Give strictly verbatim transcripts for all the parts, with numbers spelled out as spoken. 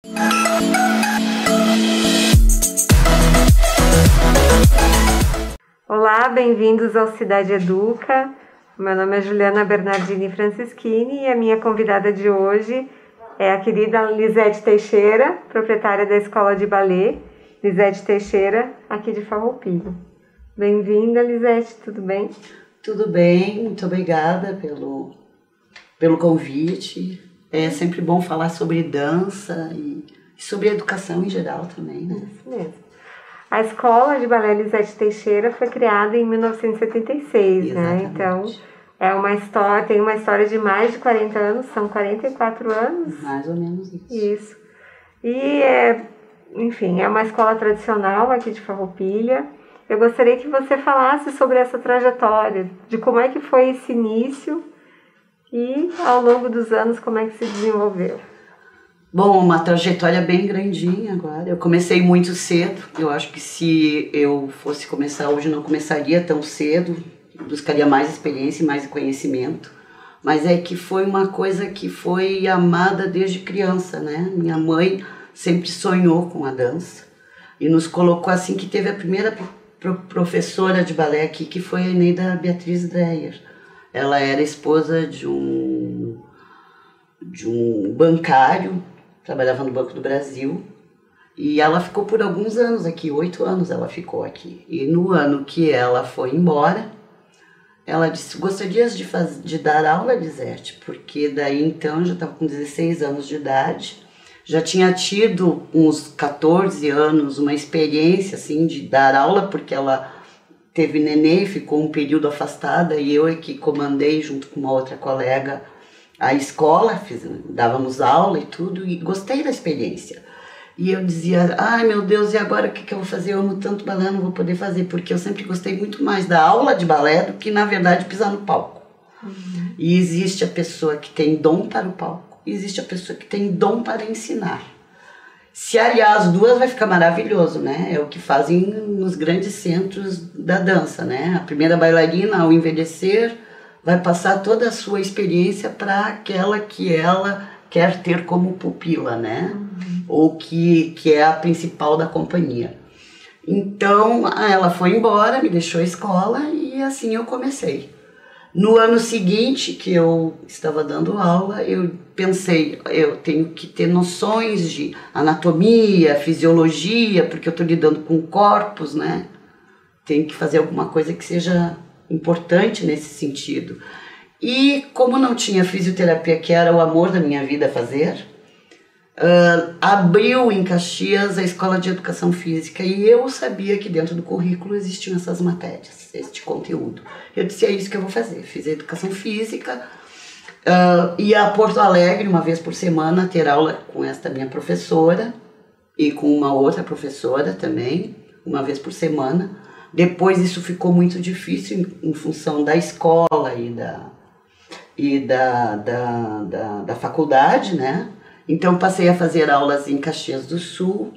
Olá, bem-vindos ao Cidade Educa. Meu nome é Juliana Bernardini Francischini e a minha convidada de hoje é a querida Lisete Teixeira, proprietária da Escola de Ballet Lisete Teixeira, aqui de Farroupilha. Bem-vinda, Lisete, tudo bem? Tudo bem, muito obrigada pelo, pelo convite. É sempre bom falar sobre dança e sobre educação em geral também, né? Isso mesmo. A Escola de Ballet Lisete Teixeira foi criada em mil novecentos e setenta e seis, Exatamente. né? Então, é uma história, tem uma história de mais de quarenta anos, são quarenta e quatro anos. Mais ou menos isso. Isso. E, é, enfim, é uma escola tradicional aqui de Farroupilha. Eu gostaria que você falasse sobre essa trajetória, de como é que foi esse início e, ao longo dos anos, como é que se desenvolveu. Bom, uma trajetória bem grandinha agora. Eu comecei muito cedo. Eu acho que se eu fosse começar hoje, não começaria tão cedo. Buscaria mais experiência e mais conhecimento. Mas é que foi uma coisa que foi amada desde criança, né? Minha mãe sempre sonhou com a dança. E nos colocou assim que teve a primeira professora de balé aqui, que foi a Eneida Beatriz Dreyer. Ela era esposa de um, de um bancário, trabalhava no Banco do Brasil, e ela ficou por alguns anos aqui, oito anos ela ficou aqui. E no ano que ela foi embora, ela disse, gostaria de, faz, de dar aula, Lisete, porque daí então já estava com dezesseis anos de idade, já tinha tido uns quatorze anos, uma experiência assim de dar aula, porque ela teve neném, ficou um período afastada, e eu é que comandei junto com uma outra colega a escola, fiz, dávamos aula e tudo, e gostei da experiência. E eu dizia, ai meu Deus, e agora o que, que eu vou fazer? Eu amo tanto balé, não vou poder fazer, porque eu sempre gostei muito mais da aula de balé do que, na verdade, pisar no palco. Uhum. E existe a pessoa que tem dom para o palco, e existe a pessoa que tem dom para ensinar. Se aliar as duas vai ficar maravilhoso, né? É o que fazem nos grandes centros da dança, né? A primeira bailarina, ao envelhecer, vai passar toda a sua experiência para aquela que ela quer ter como pupila, né? Uhum. Ou que, que é a principal da companhia. Então, ela foi embora, me deixou a escola e assim eu comecei. No ano seguinte que eu estava dando aula, eu pensei, eu tenho que ter noções de anatomia, fisiologia, porque eu estou lidando com corpos, né? Tenho que fazer alguma coisa que seja importante nesse sentido. E como não tinha fisioterapia, que era o amor da minha vida fazer, uh, abriu em Caxias a Escola de Educação Física e eu sabia que dentro do currículo existiam essas matérias, este conteúdo. Eu disse, é isso que eu vou fazer. Fiz a Educação Física, uh, ia a Porto Alegre uma vez por semana ter aula com esta minha professora e com uma outra professora também, uma vez por semana. Depois isso ficou muito difícil em, em função da escola e da, e da, da, da, da faculdade, né? Então passei a fazer aulas em Caxias do Sul.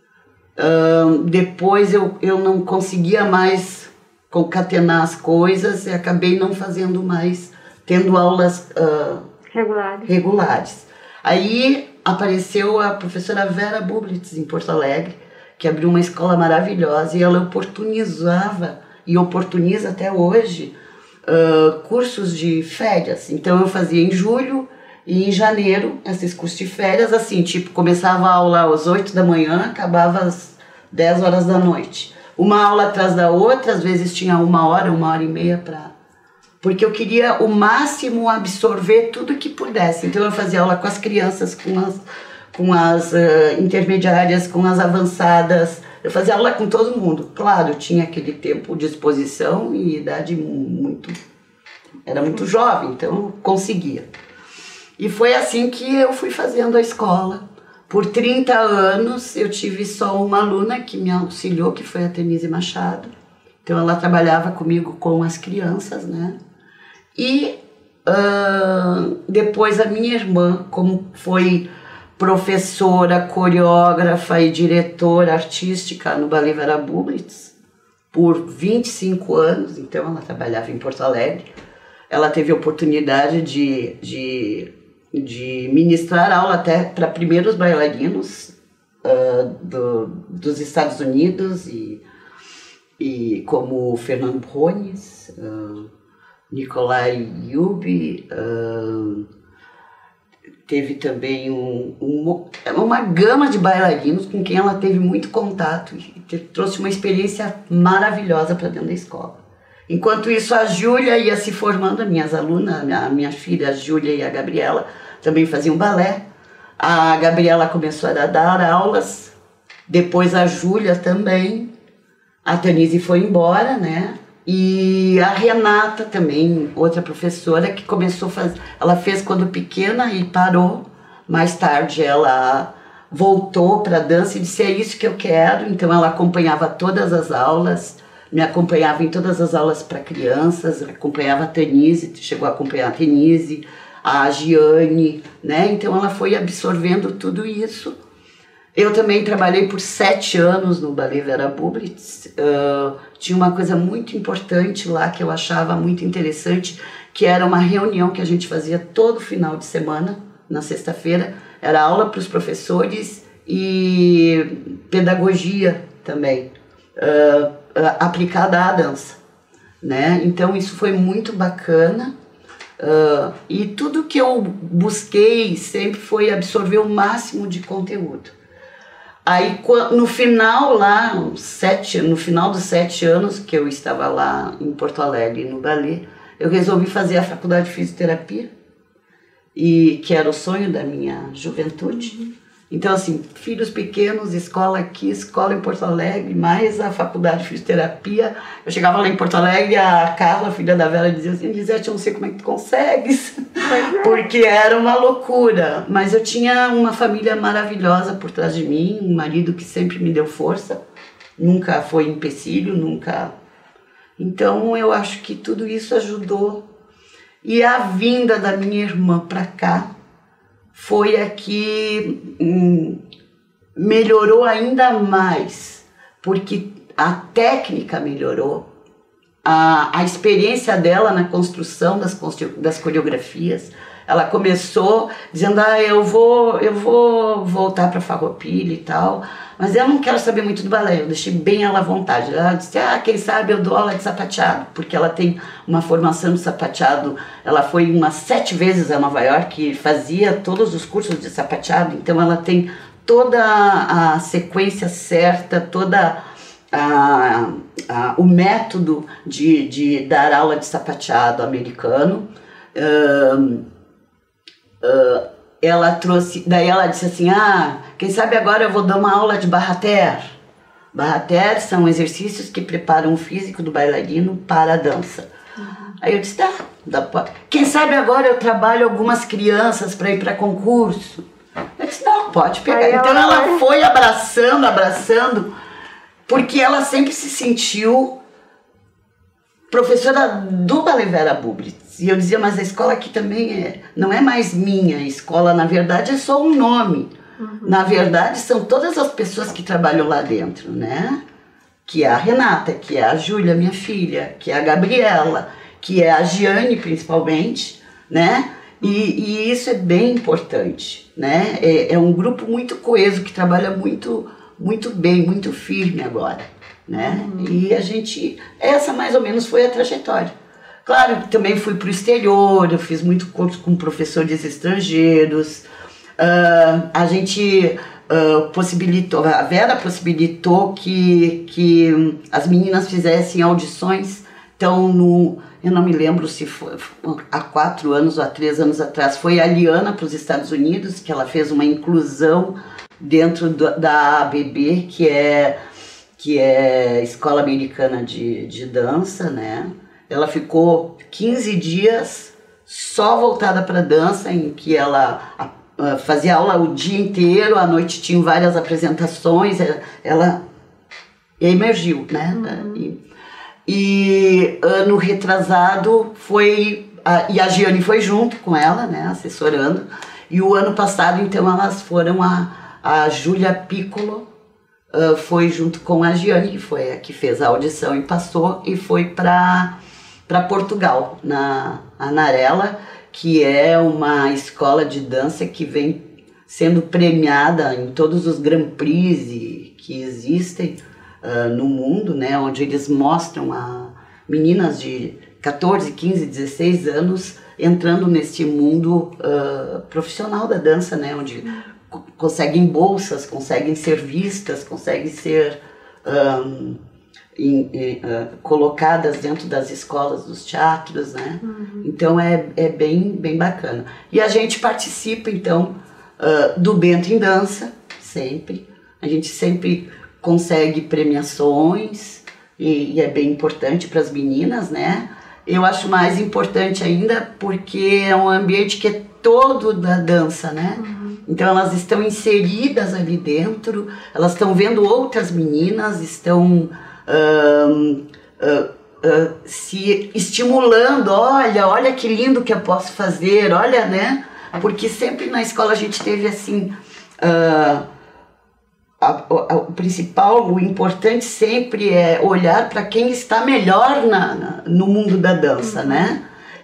Uh, depois eu, eu não conseguia mais concatenar as coisas e acabei não fazendo mais, tendo aulas uh, regulares. regulares. Aí apareceu a professora Vera Bublitz em Porto Alegre, que abriu uma escola maravilhosa e ela oportunizava, e oportuniza até hoje, uh, cursos de férias. Então eu fazia em julho e em janeiro esses cursos de férias, assim, tipo, começava a aula às oito da manhã, acabava às dez horas da noite. Uma aula atrás da outra, às vezes tinha uma hora, uma hora e meia para... Porque eu queria o máximo absorver tudo que pudesse. Então eu fazia aula com as crianças, com as... com as uh, intermediárias, com as avançadas, eu fazia aula com todo mundo. Claro, eu tinha aquele tempo de exposição e idade muito... Era muito jovem, então eu conseguia. E foi assim que eu fui fazendo a escola. Por trinta anos eu tive só uma aluna que me auxiliou, que foi a Tenise Machado. Então ela trabalhava comigo com as crianças, né? E uh, depois a minha irmã, como foi... professora, coreógrafa e diretora artística no Ballet Vera Bublitz por vinte e cinco anos, então ela trabalhava em Porto Alegre. Ela teve a oportunidade de, de de ministrar aula até para primeiros bailarinos uh, do, dos Estados Unidos, e, e como Fernando Brones, uh, Nikolai Yubi, uh, teve também um, um, uma gama de bailarinos com quem ela teve muito contato e te, trouxe uma experiência maravilhosa para dentro da escola. Enquanto isso, a Júlia ia se formando, as minhas alunas, a minha filha, a Júlia e a Gabriela, também faziam balé. A Gabriela começou a dar aulas, depois a Júlia também. A Tanise foi embora, né? E a Renata também, outra professora, que começou a fazer, ela fez quando pequena e parou. Mais tarde ela voltou para a dança e disse, é isso que eu quero. Então ela acompanhava todas as aulas, me acompanhava em todas as aulas para crianças, acompanhava a Tanise, chegou a acompanhar a Tanise, a Giane, né? Então ela foi absorvendo tudo isso. Eu também trabalhei por sete anos no Ballet Vera Bublitz. Uh, tinha uma coisa muito importante lá que eu achava muito interessante, que era uma reunião que a gente fazia todo final de semana, na sexta-feira. Era aula para os professores e pedagogia também, uh, uh, aplicada à dança, né? Então isso foi muito bacana. Uh, e tudo que eu busquei sempre foi absorver o máximo de conteúdo. Aí no final lá, sete, no final dos sete anos que eu estava lá em Porto Alegre no balé, eu resolvi fazer a faculdade de fisioterapia, e que era o sonho da minha juventude. Então assim, filhos pequenos, escola aqui, escola em Porto Alegre, mais a faculdade de fisioterapia. Eu chegava lá em Porto Alegre, a Carla, a filha da Vera, dizia assim, Lisete, eu não sei como é que tu consegues, porque era uma loucura. Mas eu tinha uma família maravilhosa por trás de mim, um marido que sempre me deu força, nunca foi empecilho, nunca... Então eu acho que tudo isso ajudou. E a vinda da minha irmã para cá foi a que hum, melhorou ainda mais, porque a técnica melhorou, a, a experiência dela na construção das, das coreografias. Ela começou dizendo, ah, eu vou, eu vou voltar para Farroupilha e tal, mas eu não quero saber muito do balé. Eu deixei bem ela à vontade. Ela disse, ah, quem sabe eu dou aula de sapateado, porque ela tem uma formação de sapateado. Ela foi umas sete vezes a Nova York e fazia todos os cursos de sapateado, então ela tem toda a sequência certa, toda a, a, o método de, de dar aula de sapateado americano. Um, Uh, ela trouxe, daí ela disse assim, ah, quem sabe agora eu vou dar uma aula de barra-terre. Barra-terre são exercícios que preparam o físico do bailarino para a dança. Uhum. Aí eu disse, tá, dá pra... quem sabe agora eu trabalho algumas crianças para ir para concurso. Eu disse, não, pode pegar. Aí então ela, ela foi abraçando, abraçando, porque ela sempre se sentiu professora do Ballet Vera Bublitz. E eu dizia, mas a escola aqui também é, não é mais minha. A escola, na verdade, é só um nome. Uhum. Na verdade, são todas as pessoas que trabalham lá dentro, né? Que é a Renata, que é a Júlia, minha filha, que é a Gabriela, que é a Giane, principalmente, né? E, e isso é bem importante, né? É, é um grupo muito coeso, que trabalha muito, muito bem, muito firme agora, né? Uhum. E a gente, essa mais ou menos foi a trajetória. Claro, também fui para o exterior, eu fiz muito curso com professores estrangeiros, uh, a gente uh, possibilitou, a Vera possibilitou que, que as meninas fizessem audições. Então, no, eu não me lembro se foi há quatro anos ou há três anos atrás, foi a Liana para os Estados Unidos, que ela fez uma inclusão dentro do, da A B B, que é, que é Escola Americana de, de Dança, né? Ela ficou quinze dias só voltada para dança, em que ela uh, fazia aula o dia inteiro, à noite tinham várias apresentações, ela, ela emergiu, né? Uhum. E, e ano retrasado foi, a, e a Giane foi junto com ela, né, assessorando, e o ano passado, então, elas foram, a, a Júlia Piccolo uh, foi junto com a Giane, que foi a que fez a audição e passou, e foi para para Portugal, na Anarela, que é uma escola de dança que vem sendo premiada em todos os Grand Prix que existem uh, no mundo, né, onde eles mostram a meninas de catorze, quinze, dezesseis anos entrando neste mundo uh, profissional da dança, né, onde co- conseguem bolsas, conseguem ser vistas, conseguem ser um, em, em, uh, colocadas dentro das escolas, dos teatros, né? Uhum. Então é, é bem, bem bacana. E a gente participa, então, uh, do Bento em Dança, sempre. A gente sempre consegue premiações e, e é bem importante para as meninas, né? Eu acho mais importante ainda porque é um ambiente que é todo da dança, né? Uhum. Então elas estão inseridas ali dentro, elas estão vendo outras meninas, estão uh, uh, uh, se estimulando, olha, olha que lindo que eu posso fazer, olha, né? Porque sempre na escola a gente teve assim, uh, a, a, o principal, o importante sempre é olhar para quem está melhor na, na, no mundo da dança, uhum. né?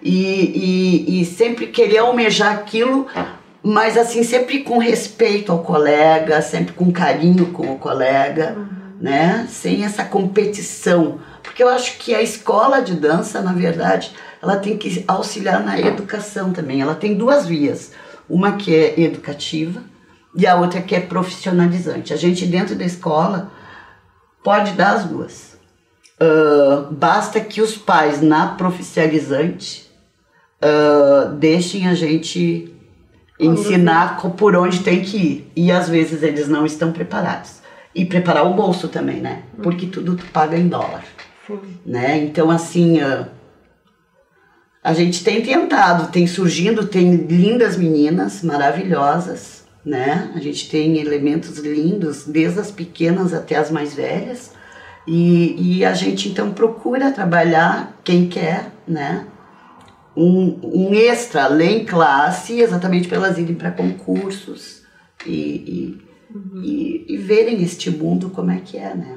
E, e, e sempre querer almejar aquilo, mas assim, sempre com respeito ao colega, sempre com carinho com o colega, uhum. né? Sem essa competição. Porque eu acho que a escola de dança, na verdade, ela tem que auxiliar na educação também. Ela tem duas vias. Uma que é educativa e a outra que é profissionalizante. A gente dentro da escola pode dar as duas. Uh, basta que os pais, na profissionalizante, uh, deixem a gente ensinar por onde tem que ir. E às vezes eles não estão preparados. E preparar o bolso também, né? Porque tudo tu paga em dólar. Sim. Né? Então, assim, uh, a gente tem tentado, tem surgindo, tem lindas meninas maravilhosas, né? A gente tem elementos lindos, desde as pequenas até as mais velhas. E, e a gente, então, procura trabalhar, quem quer, né? Um, um extra, além classe, exatamente para elas irem para concursos e, e, uhum. e, e verem este mundo como é que é, né?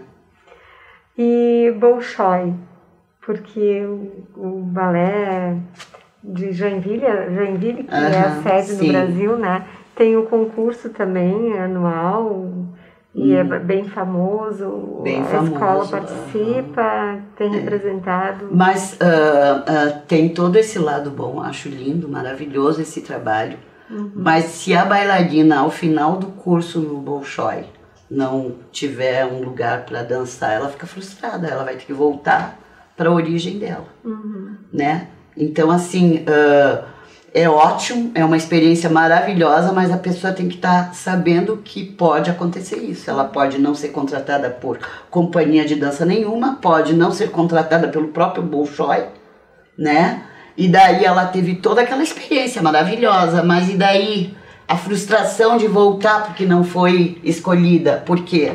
E Bolshoi, porque o, o balé de Joinville, Joinville que uhum, é a sede sim. do Brasil, né? Tem o concurso também anual e hum. é bem famoso, bem a famoso, escola participa, uhum. tem representado. Mas uh, uh, tem todo esse lado bom, acho lindo, maravilhoso esse trabalho. Uhum. Mas se a bailarina ao final do curso no Bolshoi não tiver um lugar para dançar, ela fica frustrada, ela vai ter que voltar para a origem dela, uhum. né? Então, assim, uh, é ótimo, é uma experiência maravilhosa, mas a pessoa tem que estar tá sabendo que pode acontecer isso. Ela pode não ser contratada por companhia de dança nenhuma, pode não ser contratada pelo próprio Bolshoi, né? E daí ela teve toda aquela experiência maravilhosa, mas e daí a frustração de voltar porque não foi escolhida? Por quê?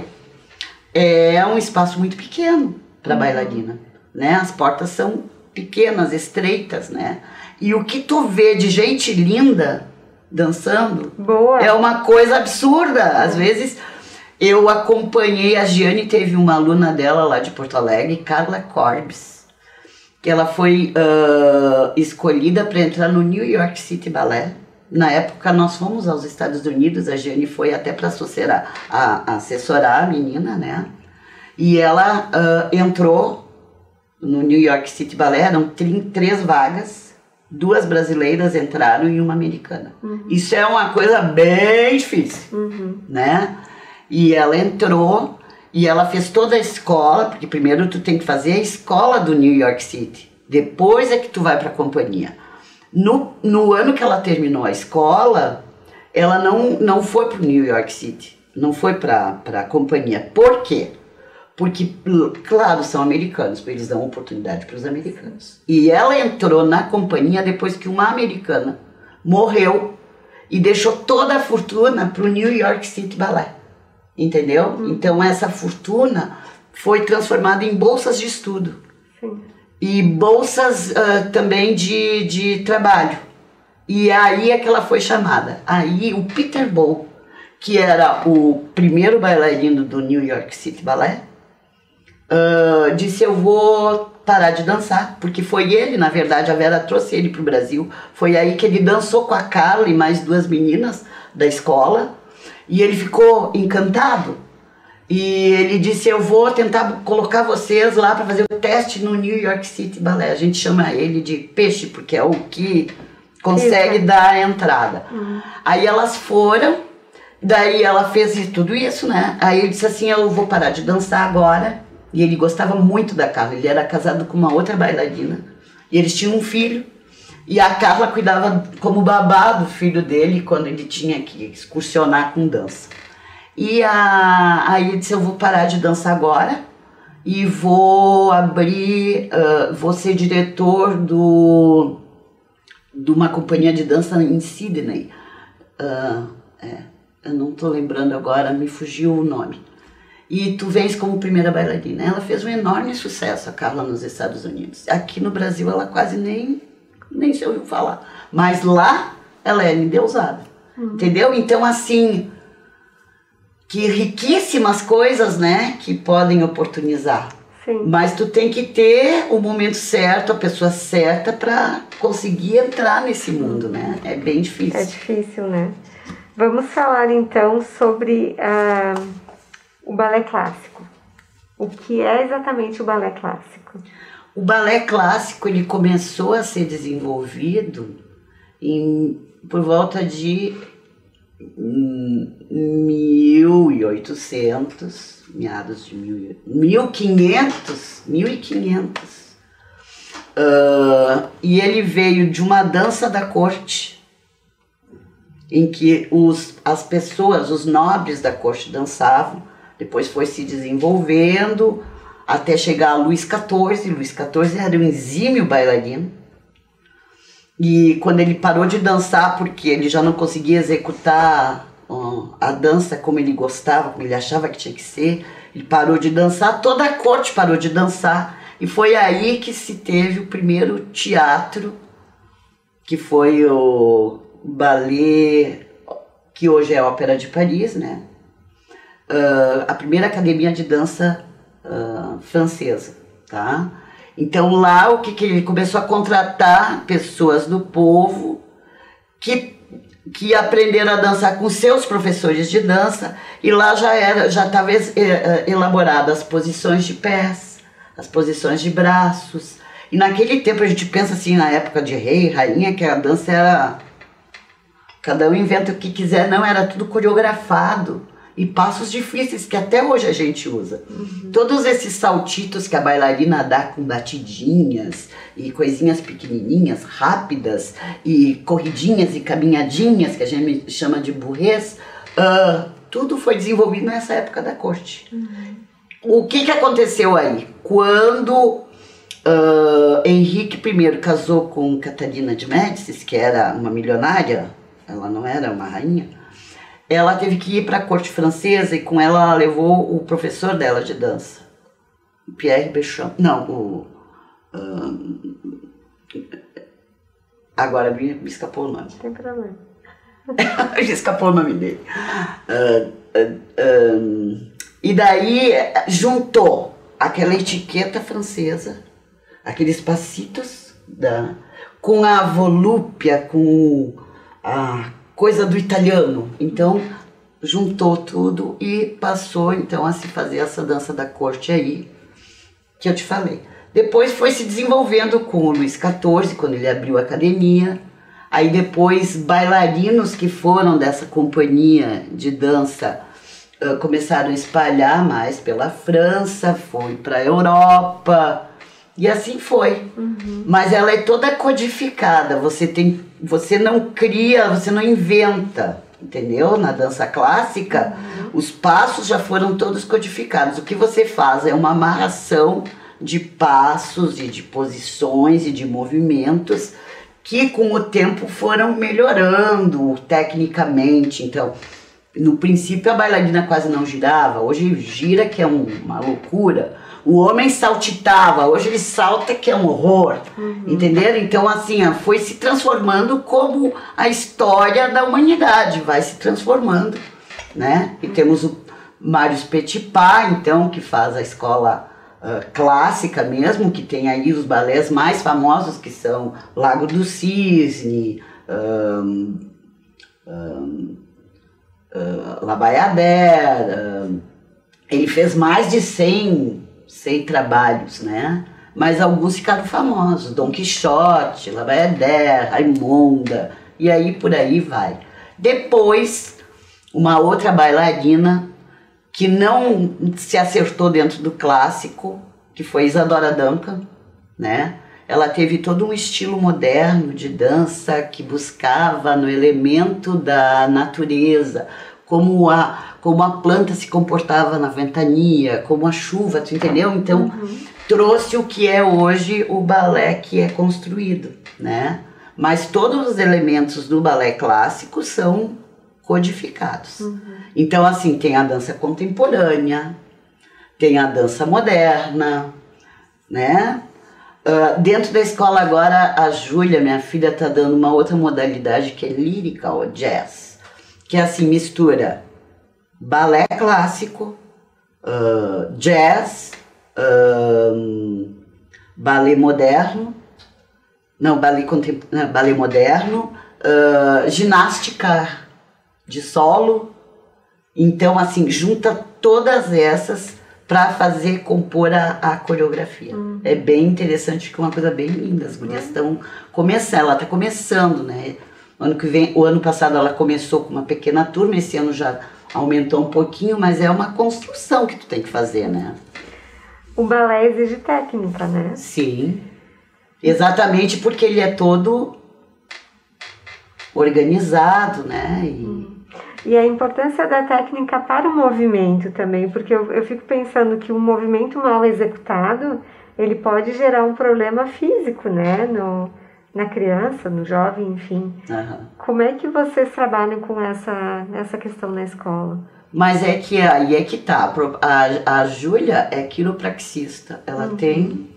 É um espaço muito pequeno para uhum. bailarina, né? As portas são pequenas, estreitas, né? E o que tu vê de gente linda dançando Boa. é uma coisa absurda. Às vezes eu acompanhei, a Giane teve uma aluna dela lá de Porto Alegre, Carla Corbs, que ela foi uh, escolhida para entrar no New York City Ballet. Na época nós fomos aos Estados Unidos, a Giane foi até para assessorar a, assessorar a menina, né? E ela uh, entrou no New York City Ballet, eram três vagas, duas brasileiras entraram e uma americana. Uhum. Isso é uma coisa bem difícil, uhum. né? E ela entrou e ela fez toda a escola, porque primeiro tu tem que fazer a escola do New York City, depois é que tu vai para a companhia. No, no ano que ela terminou a escola, ela não, não foi para o New York City, não foi para a companhia. Por quê? Porque, claro, são americanos, eles dão oportunidade para os americanos. E ela entrou na companhia depois que uma americana morreu e deixou toda a fortuna para o New York City Ballet. Entendeu? Hum. Então, essa fortuna foi transformada em bolsas de estudo. Sim. E bolsas uh, também de, de trabalho. E aí é que ela foi chamada. Aí o Peter Bow, que era o primeiro bailarino do New York City Ballet, Uh, disse, eu vou parar de dançar, porque foi ele, na verdade, a Vera trouxe ele para o Brasil, foi aí que ele dançou com a Carla e mais duas meninas da escola, e ele ficou encantado, e ele disse, eu vou tentar colocar vocês lá para fazer o teste no New York City Ballet, a gente chama ele de peixe, porque é o que consegue Isso. dar a entrada. Uhum. Aí elas foram, daí ela fez tudo isso, né, aí ele disse assim, eu vou parar de dançar agora. E ele gostava muito da Carla, ele era casado com uma outra bailarina, e eles tinham um filho, e a Carla cuidava como babá do filho dele quando ele tinha que excursionar com dança. E a, aí ele disse, eu vou parar de dançar agora, e vou abrir, uh, vou ser diretor do, de uma companhia de dança em Sydney. Uh, é, eu não estou lembrando agora, me fugiu o nome. E tu vens como primeira bailarina. Ela fez um enorme sucesso, a Carla, nos Estados Unidos. Aqui no Brasil ela quase nem, nem se ouviu falar. Mas lá ela é endeusada. Uhum. Entendeu? Então, assim, que riquíssimas coisas, né, que podem oportunizar. Sim. Mas tu tem que ter o momento certo, a pessoa certa para conseguir entrar nesse mundo, né? É bem difícil. É difícil, né? Vamos falar então sobre Uh... o balé clássico. O que é exatamente o balé clássico? O balé clássico ele começou a ser desenvolvido em, por volta de mil e oitocentos, meados de mil, mil e quinhentos, mil e quinhentos. Uh, e ele veio de uma dança da corte, em que os, as pessoas, os nobres da corte dançavam. Depois foi se desenvolvendo até chegar a Luís quatorze. Luís quatorze era um exímio bailarino. E quando ele parou de dançar, porque ele já não conseguia executar uh, a dança como ele gostava, como ele achava que tinha que ser, ele parou de dançar, toda a corte parou de dançar. E foi aí que se teve o primeiro teatro, que foi o ballet, que hoje é a Ópera de Paris, né? Uh, a primeira academia de dança uh, francesa, tá? Então lá o que, que ele começou a contratar pessoas do povo que, que aprenderam a dançar com seus professores de dança, e lá já era, já estava elaborada as posições de pés, as posições de braços, e naquele tempo a gente pensa assim, na época de rei, rainha, que a dança era, cada um inventa o que quiser, não, era tudo coreografado. E passos difíceis que até hoje a gente usa. Uhum. Todos esses saltitos que a bailarina dá com batidinhas e coisinhas pequenininhas, rápidas, e corridinhas e caminhadinhas, que a gente chama de bourrées, uh, tudo foi desenvolvido nessa época da corte. Uhum. O que, que aconteceu aí? Quando uh, Henrique I casou com Catarina de Médicis, que era uma milionária, ela não era uma rainha, ela teve que ir para a corte francesa, e com ela, ela levou o professor dela de dança, Pierre Béchamp, não, o... Uh, agora me, me escapou o nome. Não tem problema. me escapou o nome dele. Uh, uh, uh, e daí juntou aquela etiqueta francesa, aqueles passitos, da, com a volúpia, com a coisa do italiano. Então juntou tudo e passou então a se fazer essa dança da corte aí, que eu te falei. Depois foi se desenvolvendo com o Luís quatorze, quando ele abriu a academia. Aí depois bailarinos que foram dessa companhia de dança uh, começaram a espalhar mais pela França, foi para a Europa, e assim foi. Uhum. Mas ela é toda codificada, você, tem, você não cria, você não inventa, entendeu? Na dança clássica, uhum. os passos já foram todos codificados. O que você faz é uma amarração de passos e de posições e de movimentos que com o tempo foram melhorando tecnicamente. Então, no princípio a bailarina quase não girava, hoje gira, que é um, uma loucura. O homem saltitava, hoje ele salta, que é um horror, uhum. entenderam? Então, assim, foi se transformando como a história da humanidade vai se transformando, né? E temos o Marius Petipa, então, que faz a escola uh, clássica mesmo, que tem aí os balés mais famosos, que são Lago do Cisne, um, um, uh, La Bayadère, uh, ele fez mais de cem, cem trabalhos, né? Mas alguns ficaram famosos, Dom Quixote, La Bayadère, Raimonda, e aí por aí vai. Depois, uma outra bailarina que não se acertou dentro do clássico, que foi Isadora Duncan, né? Ela teve todo um estilo moderno de dança que buscava no elemento da natureza, como a, como a planta se comportava na ventania, como a chuva, tu entendeu? Então, uhum. trouxe o que é hoje o balé que é construído, né? Mas todos os elementos do balé clássico são codificados. Uhum. Então, assim, tem a dança contemporânea, tem a dança moderna, né? Uh, dentro da escola agora, a Júlia, minha filha, está dando uma outra modalidade que é lírica, ou jazz, que é assim, mistura balé clássico, uh, jazz, uh, balé moderno, não, balé, contem não, balé moderno, uh, ginástica de solo. Então, assim, junta todas essas para fazer, compor a, a coreografia. Uhum. É bem interessante, que é uma coisa bem linda. As gurias estão uhum. começando, ela está começando, né? O ano que vem, o ano passado ela começou com uma pequena turma, esse ano já aumentou um pouquinho, mas é uma construção que tu tem que fazer, né? O balé exige técnica, né? Sim, exatamente, porque ele é todo organizado, né? E... Uhum. E a importância da técnica para o movimento também, porque eu, eu fico pensando que um movimento mal executado, ele pode gerar um problema físico, né, no, na criança, no jovem, enfim. Uhum. Como é que vocês trabalham com essa, essa questão na escola? Mas é que aí é que tá, a, a Júlia é quiropraxista, ela uhum. tem...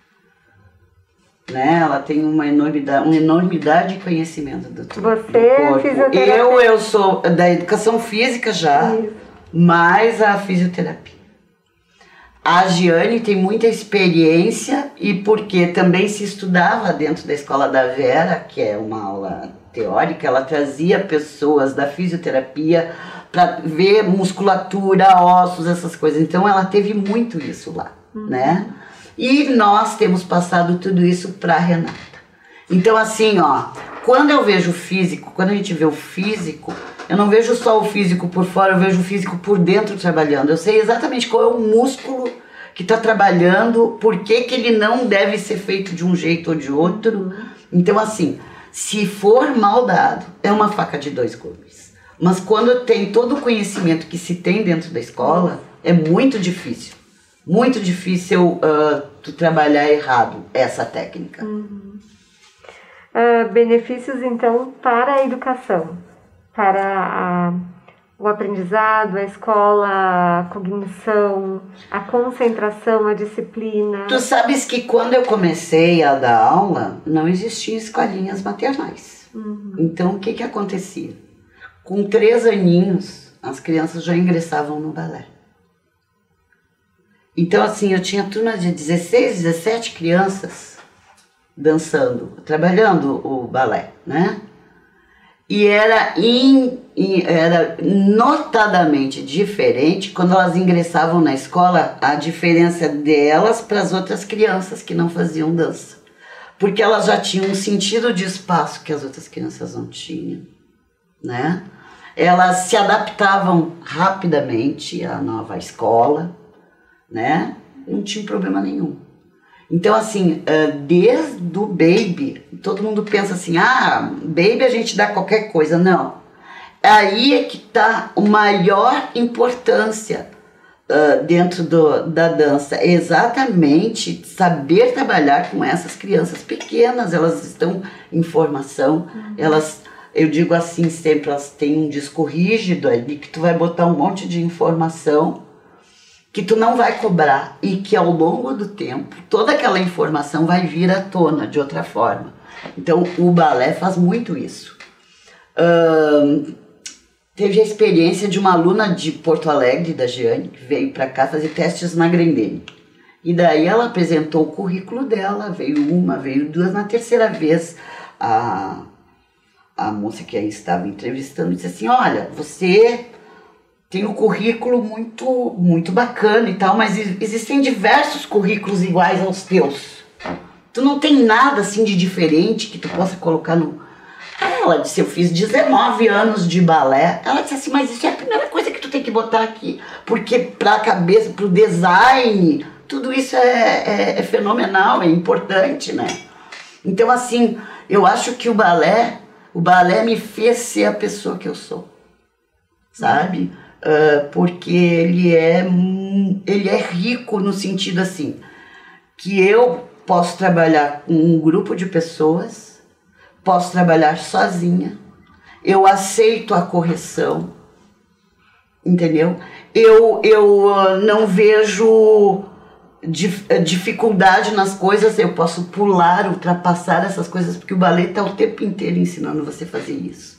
Né? Ela tem uma enormidade, uma enormidade de conhecimento do, do Você é corpo. fisioterapeuta. Eu, eu sou da educação física já, Isso. mais a fisioterapia. A Giane tem muita experiência, e porque também se estudava dentro da escola da Vera, que é uma aula teórica, ela trazia pessoas da fisioterapia para ver musculatura, ossos, essas coisas. Então ela teve muito isso lá, uhum. né? E nós temos passado tudo isso para a Renata. Então, assim, ó, quando eu vejo o físico, quando a gente vê o físico, eu não vejo só o físico por fora, eu vejo o físico por dentro trabalhando. Eu sei exatamente qual é o músculo que está trabalhando, por que que ele não deve ser feito de um jeito ou de outro. Então, assim, se for mal dado, é uma faca de dois gumes. Mas quando tem todo o conhecimento que se tem dentro da escola, é muito difícil. Muito difícil uh, tu trabalhar errado essa técnica. Uhum. Uh, benefícios, então, para a educação, para a, o aprendizado, a escola, a cognição, a concentração, a disciplina. Tu sabes que quando eu comecei a dar aula, não existiam escolinhas maternais. Uhum. Então, o que que acontecia? Com três aninhos, as crianças já ingressavam no balé. Então, assim, eu tinha turma de dezesseis, dezessete crianças dançando, trabalhando o balé, né? E era, in, in, era notadamente diferente quando elas ingressavam na escola, a diferença delas para as outras crianças que não faziam dança. Porque elas já tinham um sentido de espaço que as outras crianças não tinham, né? Elas se adaptavam rapidamente à nova escola, né? Não tinha problema nenhum. Então, assim, desde o baby, todo mundo pensa assim, ah, baby a gente dá qualquer coisa. Não. Aí é que está a maior importância uh, dentro do, da dança. Exatamente saber trabalhar com essas crianças pequenas. Elas estão em formação, uhum. elas, eu digo assim sempre, elas têm um disco rígido ali que tu vai botar um monte de informação que tu não vai cobrar e que ao longo do tempo toda aquela informação vai vir à tona de outra forma. Então o balé faz muito isso. Uh, teve a experiência de uma aluna de Porto Alegre, da Giane, que veio para cá fazer testes na Grendene. E daí ela apresentou o currículo dela, veio uma, veio duas, na terceira vez a, a moça que aí estava entrevistando disse assim, olha, você tem um currículo muito, muito bacana e tal, mas existem diversos currículos iguais aos teus. Tu não tem nada assim de diferente que tu possa colocar no... Ela disse, eu fiz dezenove anos de balé. Ela disse assim, mas isso é a primeira coisa que tu tem que botar aqui, porque pra cabeça, pro design... Tudo isso é, é, é fenomenal, é importante, né? Então, assim, eu acho que o balé, o balé me fez ser a pessoa que eu sou, sabe? Uh, porque ele é, ele é rico no sentido, assim, que eu posso trabalhar com um grupo de pessoas, posso trabalhar sozinha, eu aceito a correção, entendeu? Eu, eu uh, não vejo... dificuldade nas coisas, eu posso pular, ultrapassar essas coisas, porque o balé está o tempo inteiro ensinando você a fazer isso.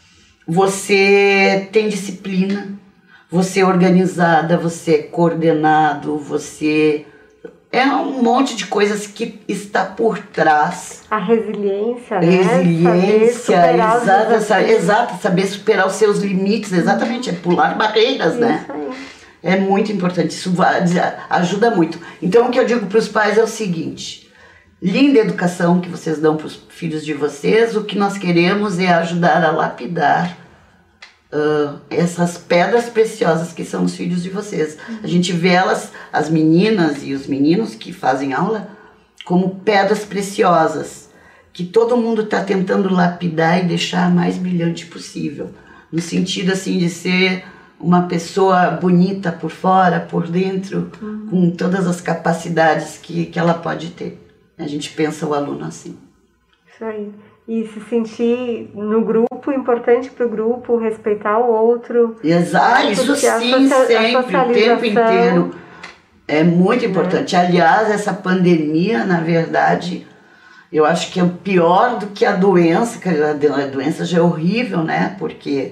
Você tem disciplina, você é organizada, você é coordenado, você... É um monte de coisas que está por trás. A resiliência, né? Resiliência, exata, exata, saber superar os seus limites, exatamente, é pular barreiras, isso, né? Aí. É muito importante, isso ajuda muito. Então, o que eu digo para os pais é o seguinte, linda educação que vocês dão para os filhos de vocês, o que nós queremos é ajudar a lapidar uh, essas pedras preciosas que são os filhos de vocês. A gente vê elas, as meninas e os meninos que fazem aula, como pedras preciosas, que todo mundo está tentando lapidar e deixar a mais brilhante possível. No sentido, assim, de ser... uma pessoa bonita por fora, por dentro, uhum. com todas as capacidades que, que ela pode ter. A gente pensa o aluno assim. Isso aí. E se sentir no grupo, importante para o grupo, respeitar o outro. Exato, isso sim, sempre, o tempo inteiro. É muito importante. É. Aliás, essa pandemia, na verdade, eu acho que é pior do que a doença, que a doença já é horrível, né? Porque...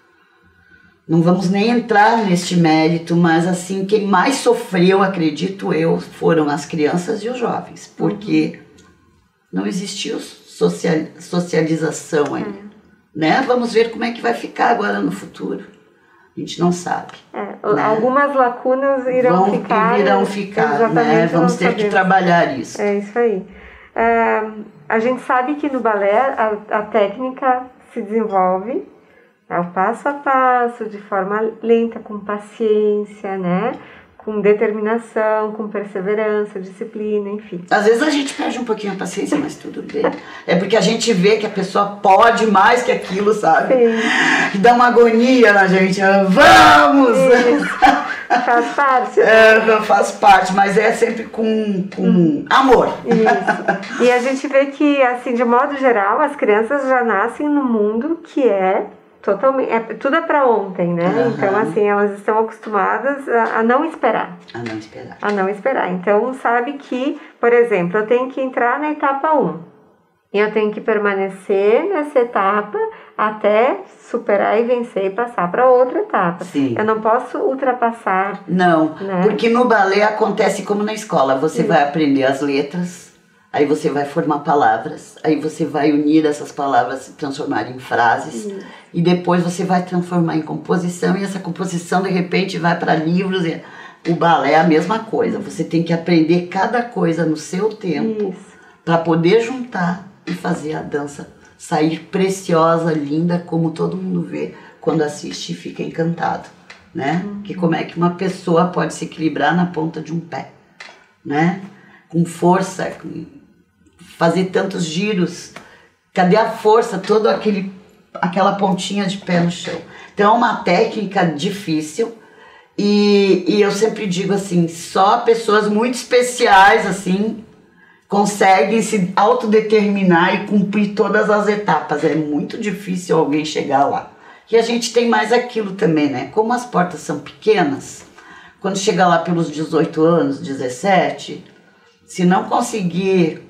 não vamos nem entrar neste mérito, mas assim, quem mais sofreu, acredito eu, foram as crianças e os jovens, porque uhum. não existiu social, socialização aí, é. né? Vamos ver como é que vai ficar agora no futuro. A gente não sabe. É, né? Algumas lacunas irão Vão, ficar. Irão ficar, né? Vamos ter sabemos. que trabalhar isso. É isso aí. Uh, a gente sabe que no balé a, a técnica se desenvolve, é o passo a passo, de forma lenta, com paciência, né? Com determinação, com perseverança, disciplina, enfim. Às vezes a gente perde um pouquinho a paciência, mas tudo bem. É porque a gente vê que a pessoa pode mais que aquilo, sabe? Sim. E dá uma agonia na gente. Vamos! Isso. Faz parte. É, faz parte, mas é sempre com, com hum. amor. Isso. E a gente vê que, assim, de modo geral, as crianças já nascem no mundo que é totalmente, é, tudo é para ontem, né? Uhum. Então, assim, elas estão acostumadas a, a não esperar. A não esperar. A não esperar. Então, sabe que, por exemplo, eu tenho que entrar na etapa um. E eu tenho que permanecer nessa etapa até superar e vencer e passar para outra etapa. Sim. Eu não posso ultrapassar. Não, né? Porque no balé acontece como na escola. Você Sim. vai aprender as letras, aí você vai formar palavras, aí você vai unir essas palavras, se transformar em frases, Sim. e depois você vai transformar em composição, e essa composição de repente vai para livros. E o balé é a mesma coisa, você tem que aprender cada coisa no seu tempo para poder juntar e fazer a dança sair preciosa, linda, como todo mundo vê quando assiste e fica encantado, né? Uhum. Que como é que uma pessoa pode se equilibrar na ponta de um pé, né? Com força, com fazer tantos giros, cadê a força, toda aquele, aquela pontinha de pé no chão. Então é uma técnica difícil e, e eu sempre digo assim, só pessoas muito especiais assim conseguem se autodeterminar e cumprir todas as etapas. É muito difícil alguém chegar lá. E a gente tem mais aquilo também, né? Como as portas são pequenas, quando chega lá pelos dezoito anos, dezessete, se não conseguir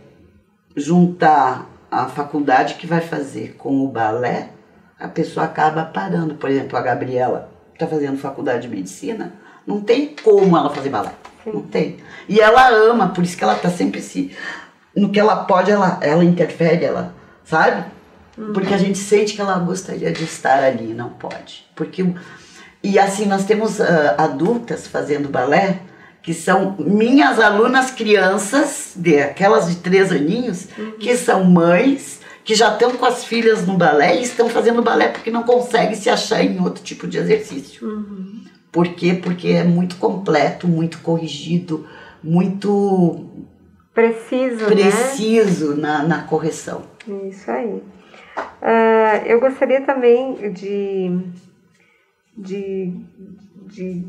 juntar a faculdade que vai fazer com o balé, a pessoa acaba parando. Por exemplo, a Gabriela está fazendo faculdade de medicina, Não tem como ela fazer balé. Sim. Não tem. E ela ama, por isso que ela tá sempre se... No que ela pode, ela, ela interfere, ela... Sabe? Uhum. Porque a gente sente que ela gostaria de estar ali, não pode. Porque... E assim, nós temos uh, adultas fazendo balé, que são minhas alunas crianças, de, aquelas de três aninhos, uhum. que são mães, que já estão com as filhas no balé e estão fazendo balé porque não conseguem se achar em outro tipo de exercício. Uhum. Por quê? Porque é muito completo, muito corrigido, muito preciso, preciso né? na, na correção. Isso aí. Uh, eu gostaria também de... De, de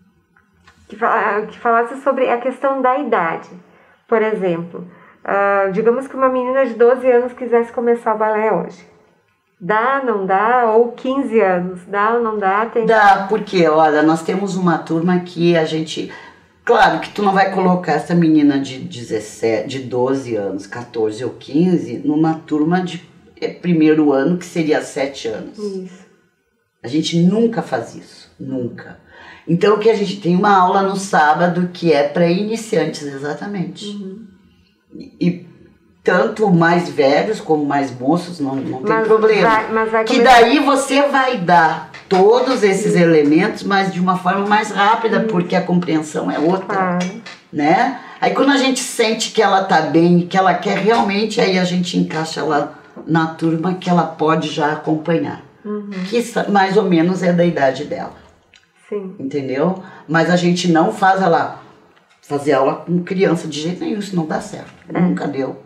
que, fala, que falasse sobre a questão da idade. Por exemplo, uh, digamos que uma menina de doze anos quisesse começar o balé hoje. Dá, não dá? Ou quinze anos, dá ou não dá? Tem... Dá, porque, olha, nós temos uma turma que a gente... Claro que tu não vai colocar essa menina de dezessete, de doze anos, catorze ou quinze numa turma de primeiro ano, que seria sete anos. Isso. A gente nunca faz isso, nunca. Então, o que a gente tem uma aula no sábado que é para iniciantes, exatamente. Uhum. E, e tanto mais velhos como mais moços, não, não tem mas problema. Vai, mas vai que daí você vai dar todos esses uhum. elementos, mas de uma forma mais rápida, uhum. porque a compreensão é outra, claro. Né? Aí quando a gente sente que ela tá bem, que ela quer realmente, aí a gente encaixa ela na turma que ela pode já acompanhar. Uhum. Que mais ou menos é da idade dela. Sim. Entendeu? Mas a gente não faz ela fazer aula com criança de jeito nenhum, isso não dá certo. É. Nunca deu.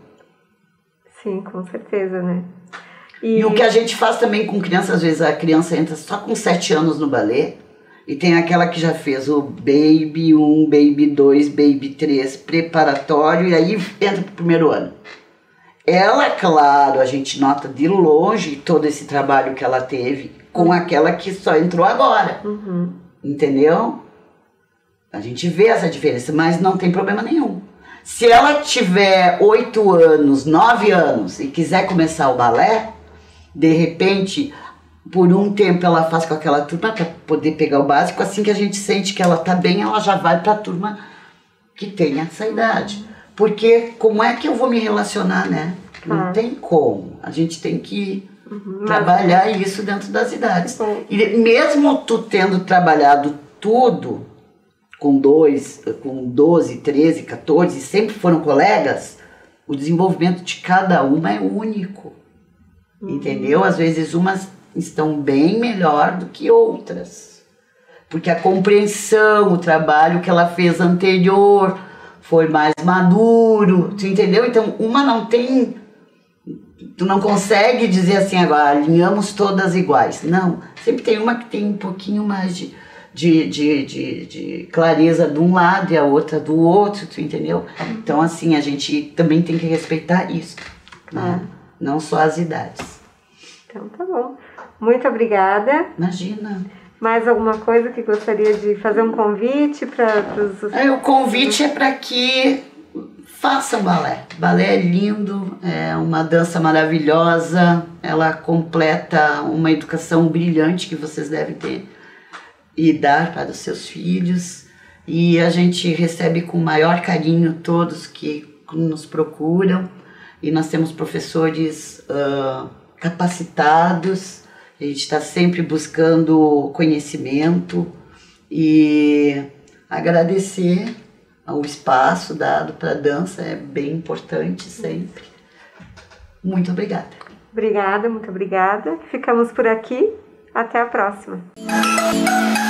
Sim, com certeza, né? E... e o que a gente faz também com criança, às vezes a criança entra só com sete anos no balé, e tem aquela que já fez o Baby um, Baby dois, Baby três, preparatório, e aí entra pro primeiro ano. Ela, claro, a gente nota de longe todo esse trabalho que ela teve com uhum. aquela que só entrou agora. Uhum. Entendeu? A gente vê essa diferença, mas não tem problema nenhum. Se ela tiver oito anos, nove anos e quiser começar o balé, de repente, por um tempo ela faz com aquela turma para poder pegar o básico. Assim que a gente sente que ela tá bem, ela já vai para a turma que tem essa idade. Porque como é que eu vou me relacionar, né? Não ah. tem como. A gente tem que uhum, trabalhar mas... isso dentro das idades. Uhum. E mesmo tu tendo trabalhado tudo com dois, com doze, treze, catorze, sempre foram colegas, o desenvolvimento de cada uma é único. Uhum. Entendeu? Às vezes umas estão bem melhor do que outras. Porque a compreensão, o trabalho que ela fez anterior foi mais maduro, tu entendeu? Então, uma não tem... Tu não consegue dizer assim, agora, alinhamos todas iguais. Não, sempre tem uma que tem um pouquinho mais de, de, de, de, de clareza de um lado e a outra do outro, tu entendeu? Então, assim, a gente também tem que respeitar isso, né? Ah. Não só as idades. Então, tá bom. Muito obrigada. Imagina. Mais alguma coisa que gostaria de fazer um convite para os... É, o convite é para que façam balé. Balé é lindo, é uma dança maravilhosa, ela completa uma educação brilhante que vocês devem ter e dar para os seus filhos. E a gente recebe com o maior carinho todos que nos procuram. E nós temos professores uh, capacitados. A gente está sempre buscando conhecimento e agradecer o espaço dado para a dança, é bem importante sempre. Muito obrigada. Obrigada, muito obrigada. Ficamos por aqui. Até a próxima.